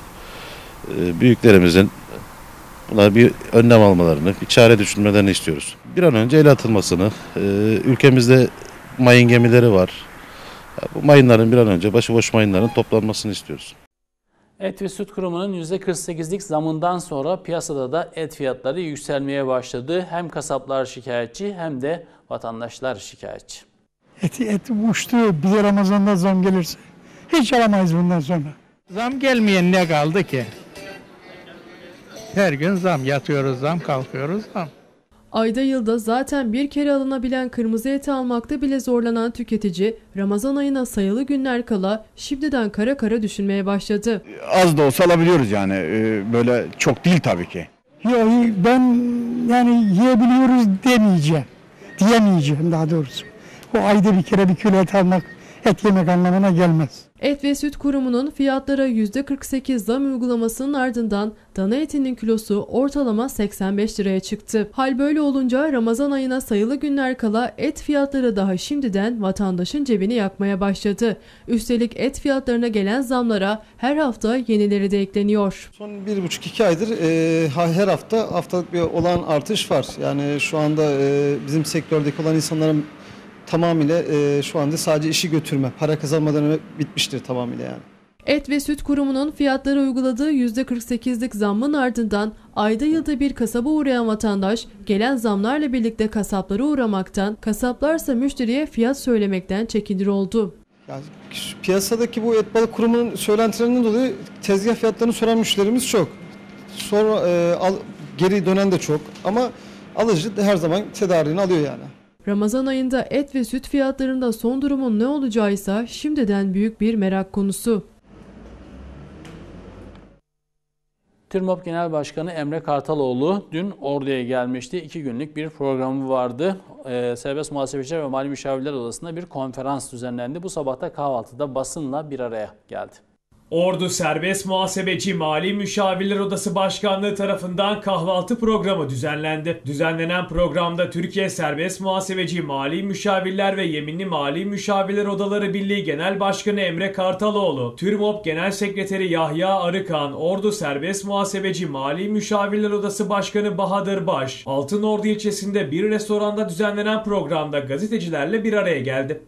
büyüklerimizin buna bir önlem almalarını, bir çare düşünmelerini istiyoruz. Bir an önce el atılmasını, ülkemizde mayın gemileri var. Bu mayınların bir an önce, başıboş mayınların toplanmasını istiyoruz. Et ve Süt Kurumu'nun %48'lik zamından sonra piyasada da et fiyatları yükselmeye başladı. Hem kasaplar şikayetçi hem de vatandaşlar şikayetçi. Et uçtu. Bir de Ramazan'da zam gelirse hiç alamayız bundan sonra. Zam gelmeyen ne kaldı ki? Her gün zam, yatıyoruz zam, kalkıyoruz zam. Ayda yılda zaten bir kere alınabilen kırmızı eti almakta bile zorlanan tüketici, Ramazan ayına sayılı günler kala şimdiden kara kara düşünmeye başladı. Az da olsa alabiliyoruz yani, böyle çok değil tabii ki. Yok, ben yani yiyebiliyoruz diyemeyeceğim daha doğrusu. O ayda bir kere bir kilo et almak, et yemek anlamına gelmez. Et ve Süt Kurumu'nun fiyatlara %48 zam uygulamasının ardından dana etinin kilosu ortalama 85 liraya çıktı. Hal böyle olunca Ramazan ayına sayılı günler kala et fiyatları daha şimdiden vatandaşın cebini yakmaya başladı. Üstelik et fiyatlarına gelen zamlara her hafta yenileri de ekleniyor. Son 1,5-2 aydır her haftalık bir olan artış var. Yani şu anda bizim sektördeki olan insanların tamamıyla şu anda sadece işi götürme, para kazanmadan bitmiştir tamamıyla yani. Et ve Süt Kurumu'nun fiyatlara uyguladığı %48'lik zammın ardından ayda yılda bir kasaba uğrayan vatandaş gelen zamlarla birlikte kasaplara uğramaktan, kasaplarsa müşteriye fiyat söylemekten çekinir oldu. Yani piyasadaki bu et balık kurumunun söylentilerinden dolayı tezgah fiyatlarını soran müşterimiz çok. Sonra geri dönen de çok ama alıcı her zaman tedariğini alıyor yani. Ramazan ayında et ve süt fiyatlarında son durumun ne olacağıysa şimdiden büyük bir merak konusu. TÜRMOP Genel Başkanı Emre Kartaloğlu dün Ordu'ya gelmişti. 2 günlük bir programı vardı. Serbest Muhasebeciler ve Mali Müşavirler Odası'nda bir konferans düzenlendi. Bu sabah da kahvaltıda basınla bir araya geldi. Ordu Serbest Muhasebeci Mali Müşavirler Odası Başkanlığı tarafından kahvaltı programı düzenlendi. Düzenlenen programda Türkiye Serbest Muhasebeci Mali Müşavirler ve Yeminli Mali Müşavirler Odaları Birliği Genel Başkanı Emre Kartaloğlu, TÜRMOP Genel Sekreteri Yahya Arıkan, Ordu Serbest Muhasebeci Mali Müşavirler Odası Başkanı Bahadır Baş, Altınordu ilçesinde bir restoranda düzenlenen programda gazetecilerle bir araya geldi.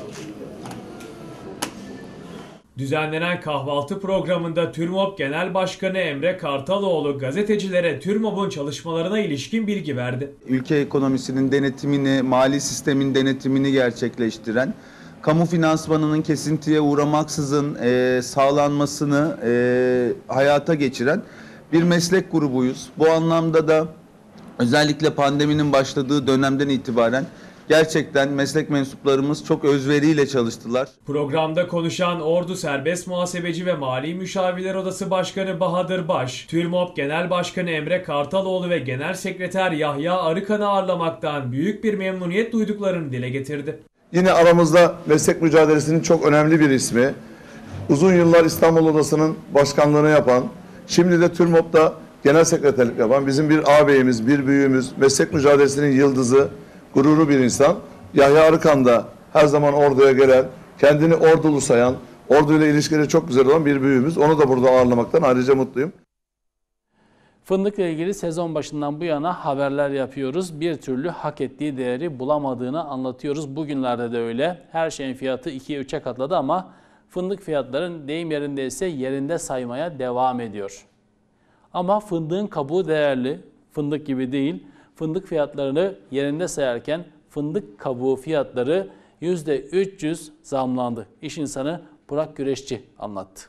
Düzenlenen kahvaltı programında TÜRMOP Genel Başkanı Emre Kartaloğlu gazetecilere TÜRMOP'un çalışmalarına ilişkin bilgi verdi. Ülke ekonomisinin denetimini, mali sistemin denetimini gerçekleştiren, kamu finansmanının kesintiye uğramaksızın sağlanmasını hayata geçiren bir meslek grubuyuz. Bu anlamda da özellikle pandeminin başladığı dönemden itibaren gerçekten meslek mensuplarımız çok özveriyle çalıştılar. Programda konuşan Ordu Serbest Muhasebeci ve Mali Müşavirler Odası Başkanı Bahadır Baş, TÜRMOP Genel Başkanı Emre Kartaloğlu ve Genel Sekreter Yahya Arıkan'ı ağırlamaktan büyük bir memnuniyet duyduklarını dile getirdi. Yine aramızda meslek mücadelesinin çok önemli bir ismi, uzun yıllar İstanbul Odası'nın başkanlığını yapan, şimdi de TÜRMOP'ta genel sekreterlik yapan bizim bir ağabeyimiz, bir büyüğümüz, meslek mücadelesinin yıldızı, gururu bir insan. Yahya Arıkan da her zaman Ordu'ya gelen, kendini Ordulu sayan, Ordu ile ilişkileri çok güzel olan bir büyüğümüz. Onu da burada ağırlamaktan ayrıca mutluyum. Fındıkla ilgili sezon başından bu yana haberler yapıyoruz. Bir türlü hak ettiği değeri bulamadığını anlatıyoruz. Bugünlerde de öyle. Her şeyin fiyatı 2'ye 3'e katladı ama fındık fiyatların deyim yerindeyse yerinde saymaya devam ediyor. Ama fındığın kabuğu değerli, fındık gibi değil. Fındık fiyatlarını yerinde sayarken fındık kabuğu fiyatları %300 zamlandı. İş insanı Burak Güreşçi anlattı.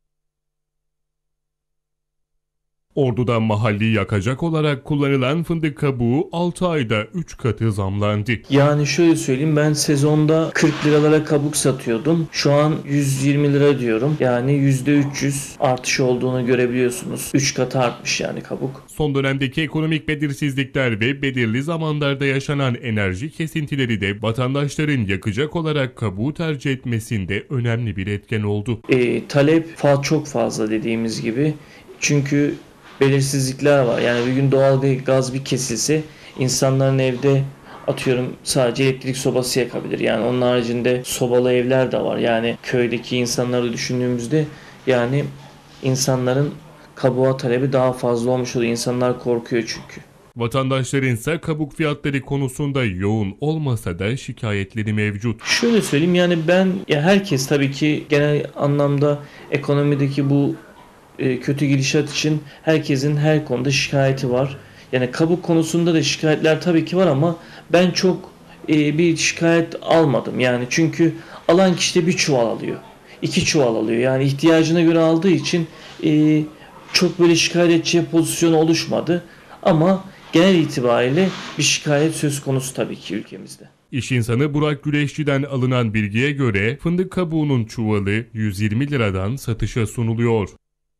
Ordu'da mahalli yakacak olarak kullanılan fındık kabuğu 6 ayda 3 katı zamlandı. Yani şöyle söyleyeyim, ben sezonda 40 liralara kabuk satıyordum. Şu an 120 lira diyorum. Yani %300 artış olduğunu görebiliyorsunuz. 3 katı artmış yani kabuk. Son dönemdeki ekonomik belirsizlikler ve belirli zamanlarda yaşanan enerji kesintileri de vatandaşların yakacak olarak kabuğu tercih etmesinde önemli bir etken oldu. Talep çok fazla dediğimiz gibi. Çünkü belirsizlikler var. Yani bir gün doğal gaz bir kesilse insanların evde atıyorum sadece elektrik sobası yakabilir. Yani onun haricinde sobalı evler de var. Yani köydeki insanları düşündüğümüzde yani insanların kabuğa talebi daha fazla olmuş oluyor. İnsanlar korkuyor çünkü. Vatandaşların ise kabuk fiyatları konusunda yoğun olmasa da şikayetleri mevcut. Şöyle söyleyeyim, yani herkes tabii ki genel anlamda ekonomideki bu kötü gidişat için herkesin her konuda şikayeti var. Yani kabuk konusunda da şikayetler tabii ki var ama ben çok bir şikayet almadım. Yani çünkü alan kişi de bir çuval alıyor, 2 çuval alıyor. Yani ihtiyacına göre aldığı için çok böyle şikayet edeceği pozisyon oluşmadı. Ama genel itibariyle bir şikayet söz konusu tabii ki ülkemizde. İş insanı Burak Güreşçi'den alınan bilgiye göre fındık kabuğunun çuvalı 120 liradan satışa sunuluyor.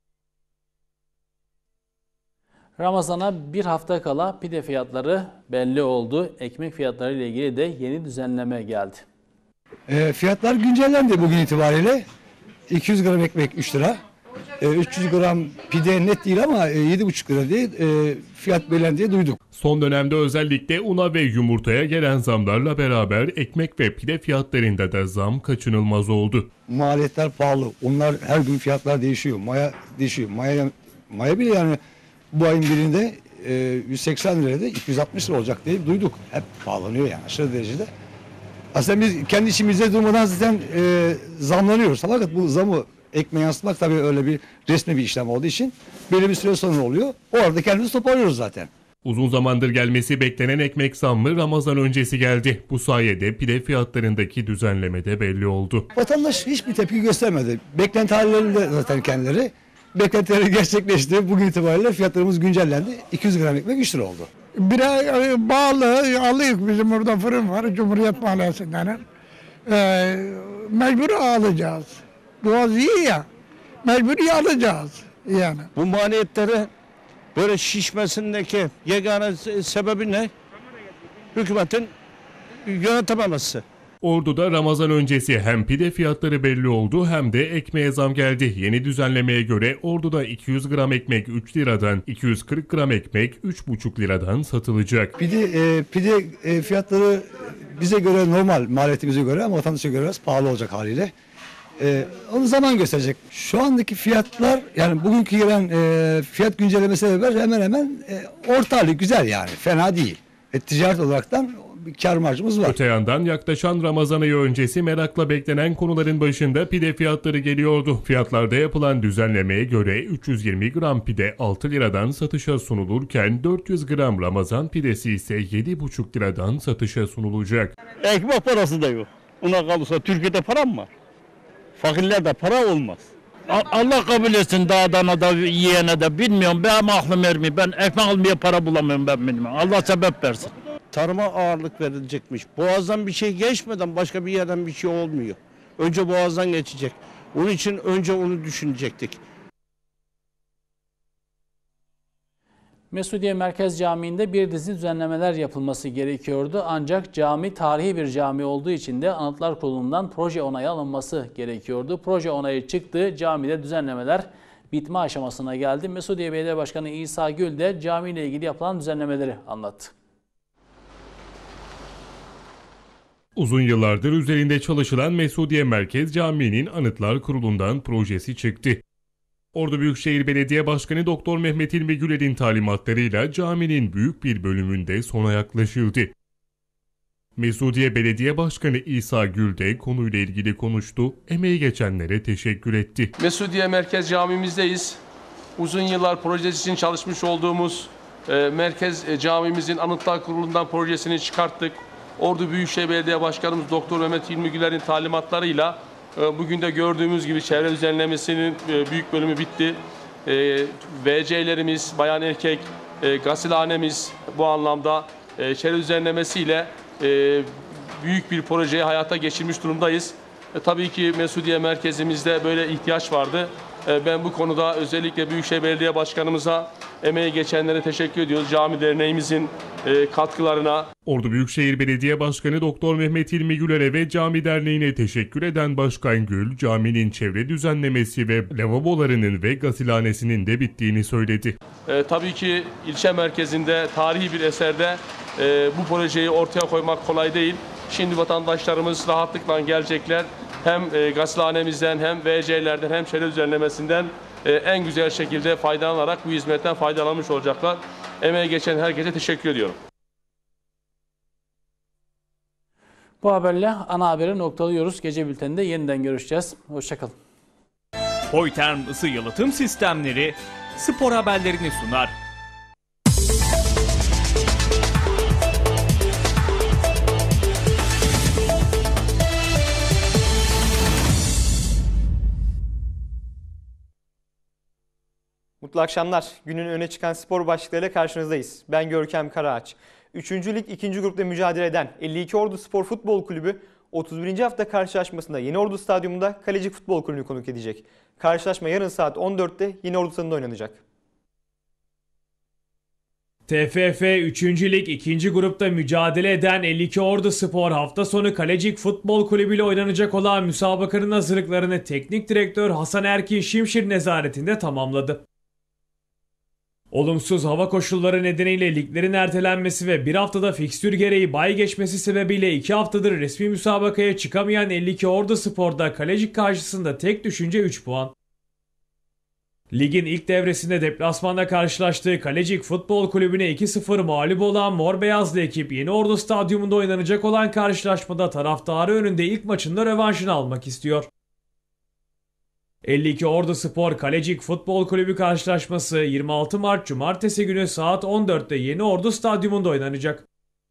Ramazan'a bir hafta kala pide fiyatları belli oldu. Ekmek fiyatları ile ilgili de yeni düzenleme geldi. Fiyatlar güncellendi bugün itibariyle. 200 gram ekmek 3 lira. 300 gram pide net değil ama 7,5 lira diye fiyat belirlendi diye duyduk. Son dönemde özellikle una ve yumurtaya gelen zamlarla beraber ekmek ve pide fiyatlarında da zam kaçınılmaz oldu. Maliyetler pahalı. Onlar her gün fiyatlar değişiyor. Maya değişiyor. Maya bile yani bu ayın birinde 180 liraya da 260 lira olacak diye duyduk. Hep pahalanıyor yani aşırı derecede. Aslında biz kendi içimizde durmadan zaten zamlanıyoruz. Fakat bu zamı ekmeğe yansıtmak tabii öyle bir resmi bir işlem olduğu için belli bir süre sonra oluyor. O arada kendimizi toparlıyoruz zaten. Uzun zamandır gelmesi beklenen ekmek zammı Ramazan öncesi geldi. Bu sayede pide fiyatlarındaki düzenleme de belli oldu. Vatandaş hiçbir tepki göstermedi. Beklenti hallerinde zaten kendileri. Beklentileri gerçekleşti. Bugün itibariyle fiyatlarımız güncellendi. 200 gram ekmek 3 lira oldu. Bire bağlı alıyoruz, bizim orada fırın var Cumhuriyet Mahallesi'nden. Mecbur alacağız. Boğaz iyi ya, mecbur alacağız yani. Bu maliyetleri böyle şişmesindeki yegane sebebi ne? Hükümetin yönetememesi. Ordu'da Ramazan öncesi hem pide fiyatları belli oldu hem de ekmeğe zam geldi. Yeni düzenlemeye göre Ordu'da 200 gram ekmek 3 liradan, 240 gram ekmek 3,5 liradan satılacak. Pide fiyatları bize göre normal, maliyetimize göre ama vatandaşa göre biraz pahalı olacak haliyle. Onu zaman gösterecek. Şu andaki fiyatlar, yani bugünkü gelen fiyat güncellemesi beraber hemen hemen ortalığı güzel, yani fena değil. Ticaret olaraktan bir kar marjımız var. Öte yandan yaklaşan Ramazan ayı öncesi merakla beklenen konuların başında pide fiyatları geliyordu. Fiyatlarda yapılan düzenlemeye göre 320 gram pide 6 liradan satışa sunulurken 400 gram Ramazan pidesi ise 7,5 liradan satışa sunulacak. Ekmek parası da yok. Ona kalırsa Türkiye'de para mı var? Fakirlerde para olmaz. Allah kabul etsin dağdana da yiyene de, bilmiyorum ben ama aklım ermiyor. Ben ekmek almaya para bulamıyorum ben bilmiyorum. Allah sebep versin. Tarıma ağırlık verilecekmiş. Boğazdan bir şey geçmeden başka bir yerden bir şey olmuyor. Önce boğazdan geçecek. Onun için önce onu düşünecektik. Mesudiye Merkez Camii'nde bir dizi düzenlemeler yapılması gerekiyordu. Ancak cami tarihi bir cami olduğu için de Anıtlar Kurulu'ndan proje onayı alınması gerekiyordu. Proje onayı çıktı. Camide düzenlemeler bitme aşamasına geldi. Mesudiye Belediye Başkanı İsa Gül de camiyle ilgili yapılan düzenlemeleri anlattı. Uzun yıllardır üzerinde çalışılan Mesudiye Merkez Camii'nin Anıtlar Kurulu'ndan projesi çıktı. Ordu Büyükşehir Belediye Başkanı Doktor Mehmet İlmi Güler'in talimatlarıyla caminin büyük bir bölümünde sona yaklaşıldı. Mesudiye Belediye Başkanı İsa Gül de konuyla ilgili konuştu, emeği geçenlere teşekkür etti. Mesudiye Merkez Camimizdeyiz. Uzun yıllar projesi için çalışmış olduğumuz Merkez Camimizin Anıtlar Kurulu'ndan projesini çıkarttık. Ordu Büyükşehir Belediye Başkanımız Doktor Mehmet İlmi Güler'in talimatlarıyla bugün de gördüğümüz gibi çevre düzenlemesinin büyük bölümü bitti. VC'lerimiz, bayan erkek, gasilhanemiz bu anlamda çevre düzenlemesiyle büyük bir projeyi hayata geçirmiş durumdayız. Tabii ki Mesudiye merkezimizde böyle ihtiyaç vardı. Ben bu konuda özellikle Büyükşehir Belediye Başkanımıza, emeği geçenlere teşekkür ediyoruz. Cami Derneğimizin katkılarına. Ordu Büyükşehir Belediye Başkanı Doktor Mehmet İlmi Güler'e ve Cami Derneği'ne teşekkür eden Başkan Gül, caminin çevre düzenlemesi ve lavabolarının ve gasilhanesinin de bittiğini söyledi. Tabii ki ilçe merkezinde tarihi bir eserde bu projeyi ortaya koymak kolay değil. Şimdi vatandaşlarımız rahatlıkla gelecekler. Hem gasilhanemizden hem VC'lerden hem çevre düzenlemesinden en güzel şekilde faydalanarak bu hizmetten faydalanmış olacaklar. Emeği geçen herkese teşekkür ediyorum. Bu haberle ana haberi noktalıyoruz. Gece bülteninde yeniden görüşeceğiz. Hoşçakalın. Koyterm ısı yalıtım sistemleri spor haberlerini sunar. Mutlu akşamlar. Günün öne çıkan spor başlıklarıyla karşınızdayız. Ben Görkem Karaağaç. 3. Lig 2. grupta mücadele eden 52 Ordu Spor Futbol Kulübü 31. hafta karşılaşmasında Yeni Ordu Stadyumunda Kalecik Futbol Kulübü'nü konuk edecek. Karşılaşma yarın saat 14'te Yeni Ordu Stadı'nda oynanacak. TFF 3. Lig 2. grupta mücadele eden 52 Ordu Spor hafta sonu Kalecik Futbol Kulübü ile oynanacak olan müsabakanın hazırlıklarını Teknik Direktör Hasan Erkin Şimşir nezaretinde tamamladı. Olumsuz hava koşulları nedeniyle liglerin ertelenmesi ve bir haftada fikstür gereği bay geçmesi sebebiyle 2 haftadır resmi müsabakaya çıkamayan 52 Ordu Spor'da Kalecik karşısında tek düşünce 3 puan. Ligin ilk devresinde deplasmanda karşılaştığı Kalecik Futbol Kulübü'ne 2-0 mağlup olan Mor Beyazlı ekip Yeni Ordu Stadyumunda oynanacak olan karşılaşmada taraftarı önünde ilk maçında rövanşını almak istiyor. 52 Orduspor Kalecik Futbol Kulübü karşılaşması 26 Mart Cumartesi günü saat 14'te Yeniordu Stadyumunda oynanacak.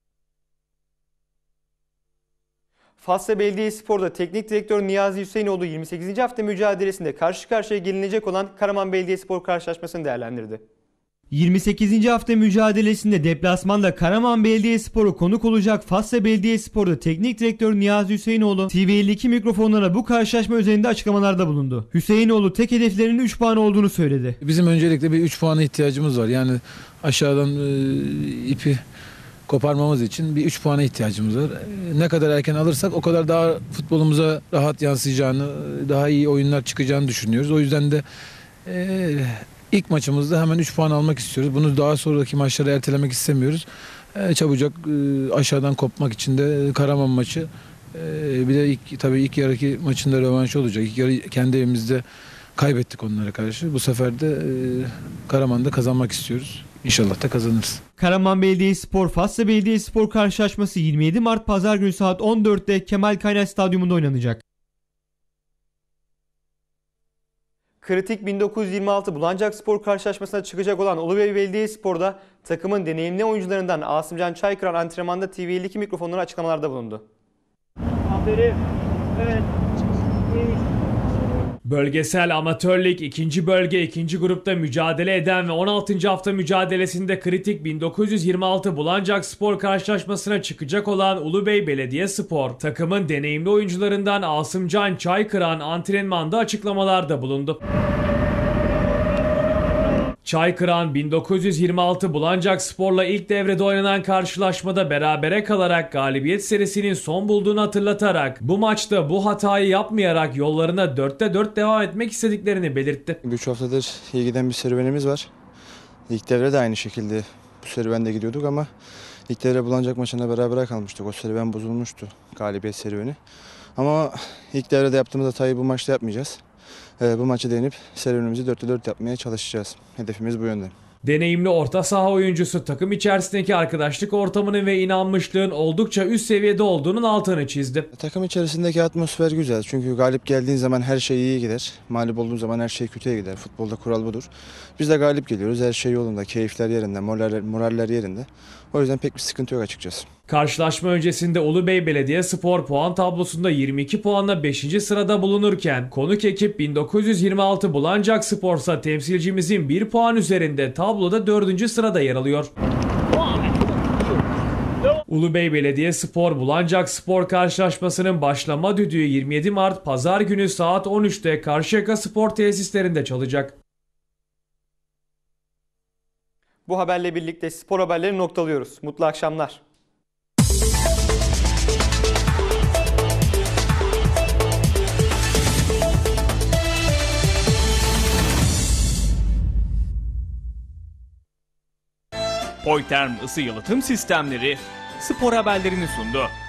Fasla Belediyespor'da Teknik Direktör Niyazi Hüseyinoğlu 28. hafta mücadelesinde karşı karşıya gelinecek olan Karaman Belediyespor karşılaşmasını değerlendirdi. 28. hafta mücadelesinde deplasmanda Karaman Belediyespor'u konuk olacak Fasla Belediyespor'da Teknik Direktör Niyazi Hüseyinoğlu TV52 mikrofonlara bu karşılaşma üzerinde açıklamalarda bulundu. Hüseyinoğlu tek hedeflerinin 3 puan olduğunu söyledi. Bizim öncelikle bir 3 puana ihtiyacımız var. Yani aşağıdan ipi koparmamız için bir 3 puana ihtiyacımız var. Ne kadar erken alırsak o kadar daha futbolumuza rahat yansıyacağını, daha iyi oyunlar çıkacağını düşünüyoruz. O yüzden de ilk maçımızda hemen 3 puan almak istiyoruz. Bunu daha sonraki maçlara ertelemek istemiyoruz. Çabucak aşağıdan kopmak için de Karaman maçı, bir de tabii ilk yarıki maçında rövanş olacak. İlk yarı kendi evimizde kaybettik onlara karşı. Bu sefer de Karaman'da kazanmak istiyoruz. İnşallah da kazanırız. Karaman Belediyespor Fasla Belediyespor karşılaşması 27 Mart Pazar günü saat 14'te Kemal Kaynak Stadyumunda oynanacak. Kritik 1926 Bulancakspor karşılaşmasına çıkacak olan Ulubey Belediyespor'da takımın deneyimli oyuncularından Asımcan Çaykıran antrenmanda TV52 mikrofonlara açıklamalarda bulundu. Aferin. Evet. Bölgesel Amatör Lig 2. bölge 2. grupta mücadele eden ve 16. hafta mücadelesinde kritik 1926 Bulancakspor karşılaşmasına çıkacak olan Ulubey Belediyespor takımın deneyimli oyuncularından Asımcan Çaykıran antrenmanda açıklamalarda bulundu. Çaykıran 1926 Bulancakspor'la ilk devrede oynanan karşılaşmada berabere kalarak galibiyet serisinin son bulduğunu hatırlatarak bu maçta bu hatayı yapmayarak yollarına 4'te 4 devam etmek istediklerini belirtti. 3 haftadır iyi giden bir serüvenimiz var. İlk devre de aynı şekilde bu serüvende gidiyorduk ama ilk devre Bulancak maçında berabere kalmıştık. O serüven bozulmuştu, galibiyet serüveni. Ama ilk devrede yaptığımız hatayı bu maçta yapmayacağız. Bu maçı deneyip serüvenimizi 4'te 4 yapmaya çalışacağız. Hedefimiz bu yönde. Deneyimli orta saha oyuncusu takım içerisindeki arkadaşlık ortamının ve inanmışlığın oldukça üst seviyede olduğunun altını çizdi. Takım içerisindeki atmosfer güzel. Çünkü galip geldiğin zaman her şey iyi gider. Mağlup olduğun zaman her şey kötüye gider. Futbolda kural budur. Biz de galip geliyoruz. Her şey yolunda. Keyifler yerinde, moraller yerinde. O yüzden pek bir sıkıntı yok açıkçası. Karşılaşma öncesinde Ulubey Belediyespor puan tablosunda 22 puanla 5. sırada bulunurken konuk ekip 1926 Bulancakspor ise temsilcimizin 1 puan üzerinde tabloda 4. sırada yer alıyor. Ulubey Belediyespor Bulancakspor karşılaşmasının başlama düdüğü 27 Mart Pazar günü saat 13'te Karşıyaka Spor Tesislerinde çalacak. Bu haberle birlikte spor haberleri noktalıyoruz. Mutlu akşamlar. Poyterm ısı yalıtım sistemleri spor haberlerini sundu.